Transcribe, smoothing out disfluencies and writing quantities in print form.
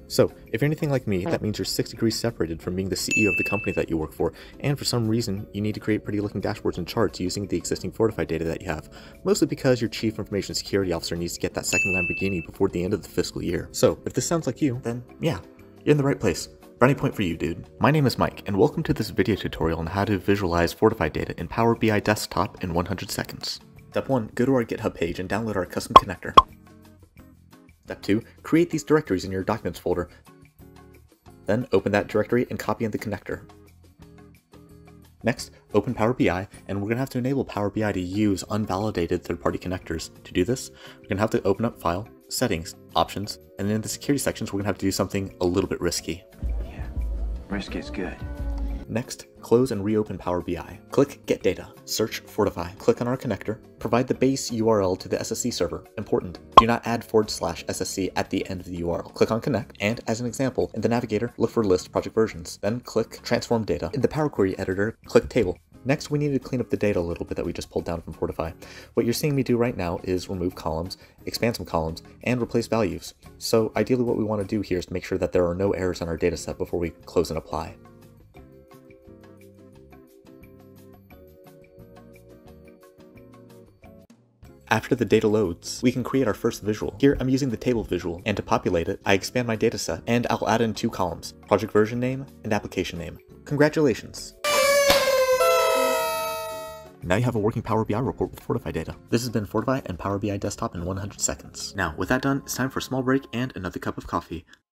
So, if you're anything like me, that means you're 6 degrees separated from being the CEO of the company that you work for, and for some reason, you need to create pretty looking dashboards and charts using the existing Fortify data that you have, mostly because your Chief Information Security Officer needs to get that second Lamborghini before the end of the fiscal year. So, if this sounds like you, then yeah, you're in the right place. Brownie point for you, dude. My name is Mike, and welcome to this video tutorial on how to visualize Fortify data in Power BI Desktop in 100 seconds. Step 1, go to our GitHub page and download our custom connector. Step 2, create these directories in your Documents folder. Then open that directory and copy in the connector. Next, open Power BI, and we're going to have to enable Power BI to use unvalidated third-party connectors. To do this, we're going to have to open up File, Settings, Options, and then in the Security sections, we're going to have to do something a little bit risky. Yeah, risk is good. Next, close and reopen Power BI. Click Get Data, search Fortify, click on our connector, provide the base URL to the SSC server. Important, do not add /SSC at the end of the URL. Click on Connect, and as an example, in the navigator, look for List Project Versions. Then click Transform Data. In the Power Query editor, click Table. Next, we need to clean up the data a little bit that we just pulled down from Fortify. What you're seeing me do right now is remove columns, expand some columns, and replace values. So ideally what we want to do here is to make sure that there are no errors on our data set before we close and apply. After the data loads, we can create our first visual. Here I'm using the table visual, and to populate it, I expand my dataset, and I'll add in 2 columns, project version name and application name. Congratulations! Now you have a working Power BI report with Fortify data. This has been Fortify and Power BI Desktop in 100 seconds. Now, with that done, it's time for a small break and another cup of coffee.